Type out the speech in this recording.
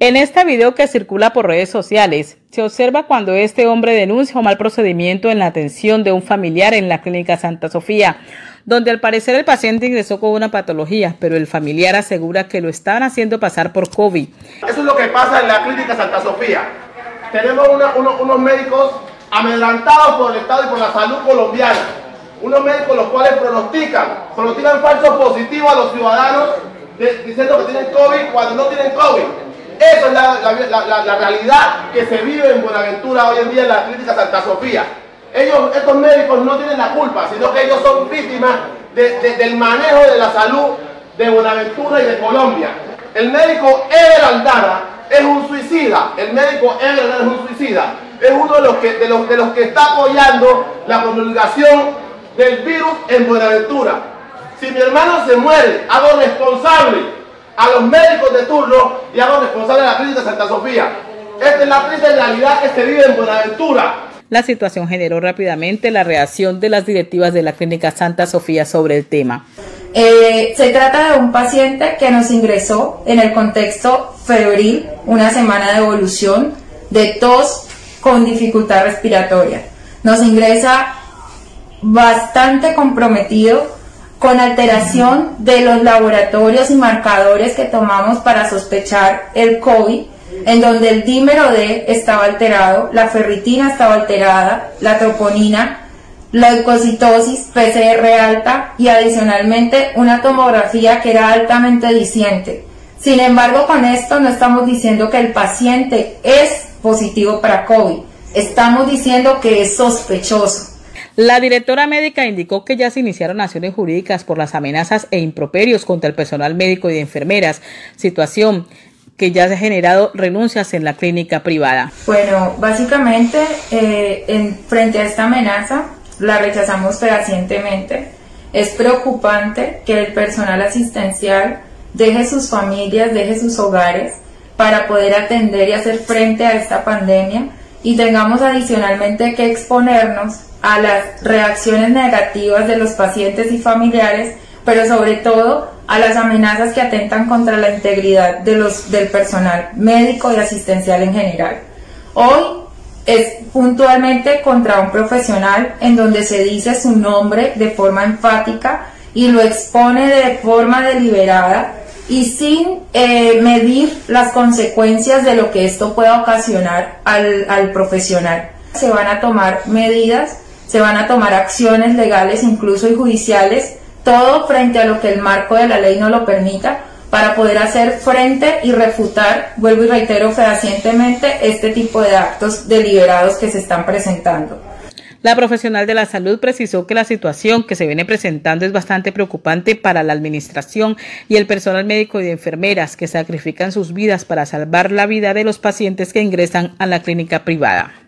En este video que circula por redes sociales, se observa cuando este hombre denuncia un mal procedimiento en la atención de un familiar en la Clínica Santa Sofía, donde al parecer el paciente ingresó con una patología, pero el familiar asegura que lo estaban haciendo pasar por COVID. Eso es lo que pasa en la Clínica Santa Sofía. Tenemos unos médicos amedrentados por el Estado y por la salud colombiana. Unos médicos los cuales pronostican falsos positivos a los ciudadanos diciendo que tienen COVID cuando no tienen COVID. Esa es la realidad que se vive en Buenaventura hoy en día en la Clínica Santa Sofía. Estos médicos no tienen la culpa, sino que ellos son víctimas del manejo de la salud de Buenaventura y de Colombia. El médico Ever Aldana es un suicida. El médico Ever Aldana es un suicida. Es uno de los que está apoyando la promulgación del virus en Buenaventura. Si mi hermano se muere, hago responsable a los médicos de turno y hago responsable a la Clínica Santa Sofía. Esta es la triste realidad que se vive en Buenaventura. La situación generó rápidamente la reacción de las directivas de la Clínica Santa Sofía sobre el tema. Se trata de un paciente que nos ingresó en el contexto febril, una semana de evolución, de tos con dificultad respiratoria. Nos ingresa bastante comprometido, con alteración de los laboratorios y marcadores que tomamos para sospechar el COVID, en donde el dímero D estaba alterado, la ferritina estaba alterada, la troponina, la leucocitosis, PCR alta y adicionalmente una tomografía que era altamente diciente. Sin embargo, con esto no estamos diciendo que el paciente es positivo para COVID, estamos diciendo que es sospechoso. La directora médica indicó que ya se iniciaron acciones jurídicas por las amenazas e improperios contra el personal médico y de enfermeras, situación que ya se ha generado renuncias en la clínica privada. Bueno, básicamente frente a esta amenaza la rechazamos fehacientemente. Es preocupante que el personal asistencial deje sus familias, deje sus hogares para poder atender y hacer frente a esta pandemia y tengamos adicionalmente que exponernos a las reacciones negativas de los pacientes y familiares, pero sobre todo a las amenazas que atentan contra la integridad del personal médico y asistencial en general. Hoy es puntualmente contra un profesional en donde se dice su nombre de forma enfática y lo expone de forma deliberada y sin medir las consecuencias de lo que esto pueda ocasionar al profesional. Se van a tomar medidas, se van a tomar acciones legales, incluso y judiciales, todo frente a lo que el marco de la ley no lo permita, para poder hacer frente y refutar, vuelvo y reitero fehacientemente, este tipo de actos deliberados que se están presentando. La profesional de la salud precisó que la situación que se viene presentando es bastante preocupante para la administración y el personal médico y de enfermeras que sacrifican sus vidas para salvar la vida de los pacientes que ingresan a la clínica privada.